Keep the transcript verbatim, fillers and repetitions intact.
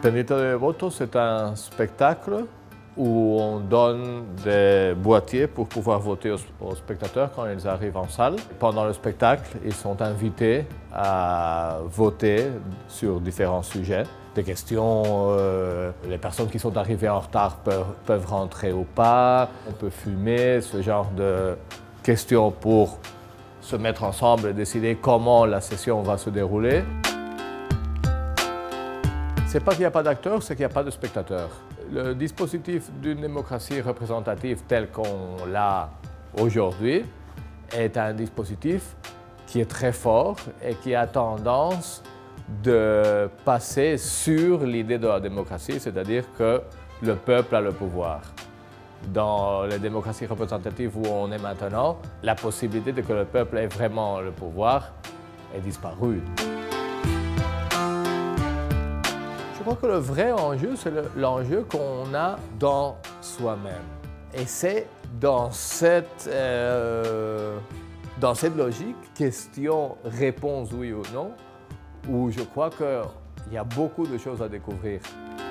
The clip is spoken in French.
Planeta de Voto, c'est un spectacle où on donne des boîtiers pour pouvoir voter aux, aux spectateurs quand ils arrivent en salle. Pendant le spectacle, ils sont invités à voter sur différents sujets. Des questions, euh, les personnes qui sont arrivées en retard peuvent, peuvent rentrer ou pas, on peut fumer, ce genre de questions pour se mettre ensemble et décider comment la session va se dérouler. C'est pas qu'il n'y a pas d'acteurs, c'est qu'il n'y a pas de spectateurs. Le dispositif d'une démocratie représentative tel qu'on l'a aujourd'hui est un dispositif qui est très fort et qui a tendance de passer sur l'idée de la démocratie, c'est-à-dire que le peuple a le pouvoir. Dans les démocraties représentatives où on est maintenant, la possibilité de que le peuple ait vraiment le pouvoir est disparue. Je crois que le vrai enjeu, c'est l'enjeu qu'on a dans soi-même. Et c'est dans cette, euh, dans cette logique, question-réponse oui ou non, où je crois qu'il y a beaucoup de choses à découvrir.